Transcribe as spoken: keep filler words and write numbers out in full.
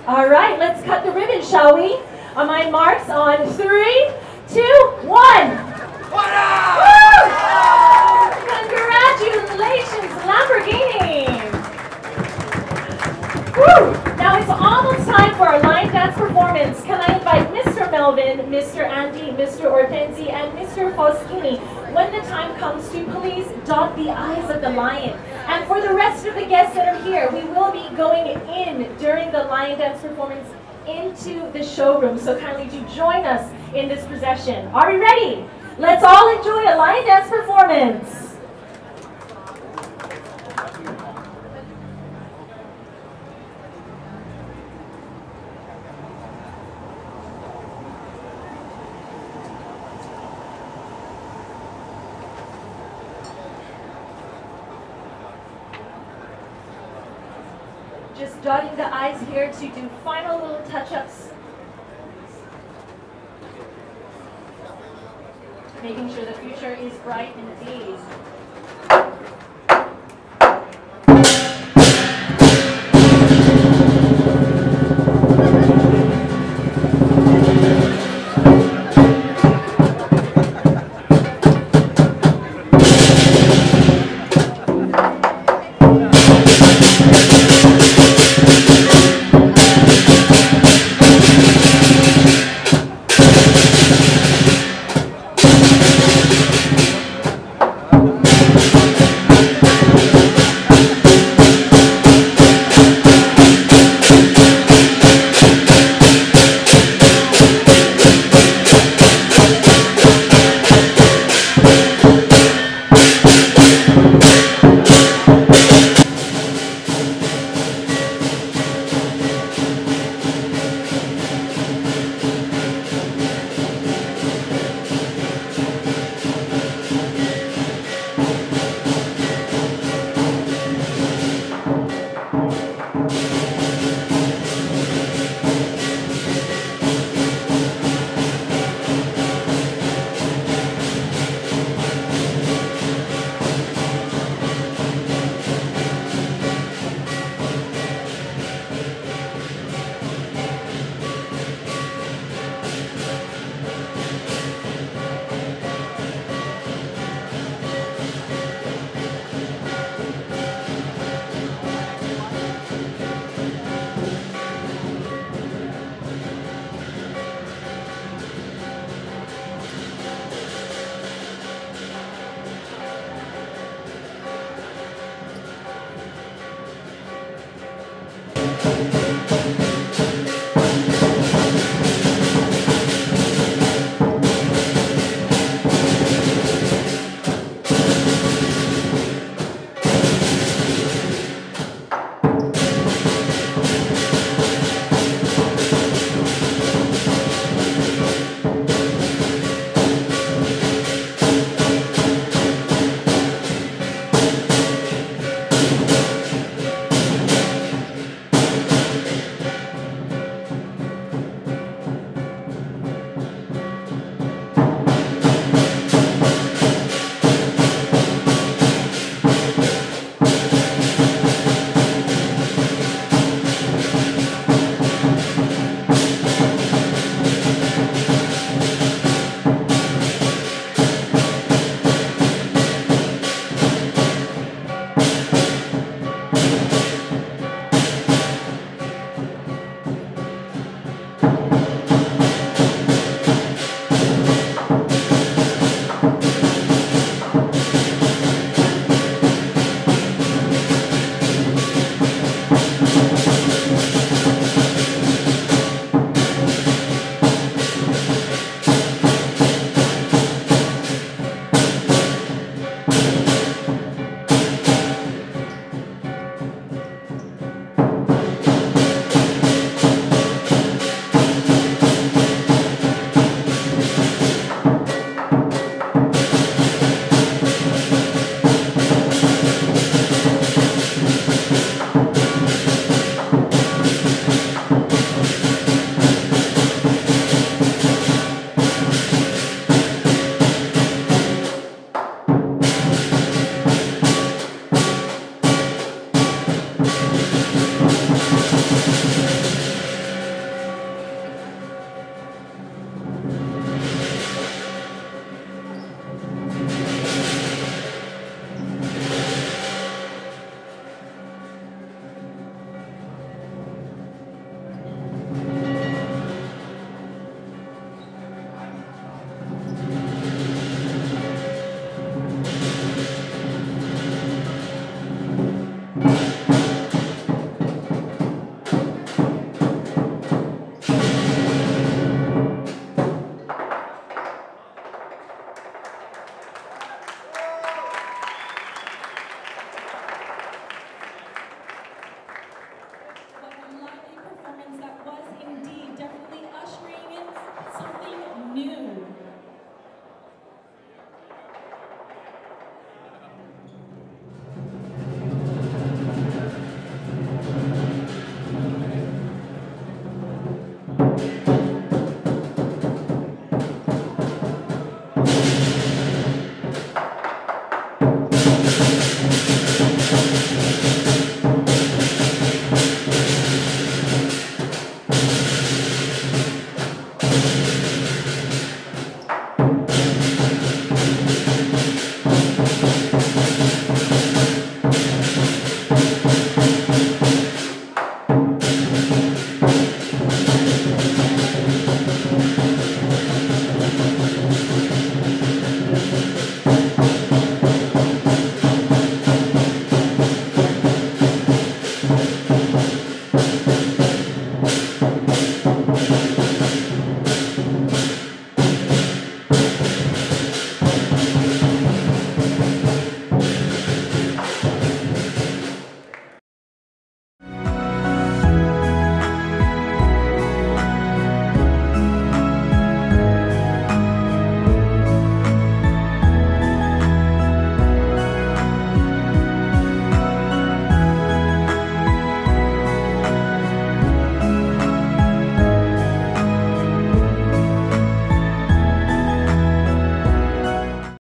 All right, let's cut the ribbon, shall we? On my marks, on three, two, one. What up? Woo! Congratulations, Lamborghini! Woo! Now it's almost time for our line dance performance. Can I invite Mister Melvin, Mister Andy, Mister Ortenzi, and Mister Foschini, when the time comes, to please dot the I's of the lion. And for the rest of the guests that are here, we will be going in during the lion dance performance into the showroom. So kindly do join us in this procession. Are we ready? Let's all enjoy a lion dance performance. Just dotting the I's here to do final little touch-ups. Making sure the future is bright indeed.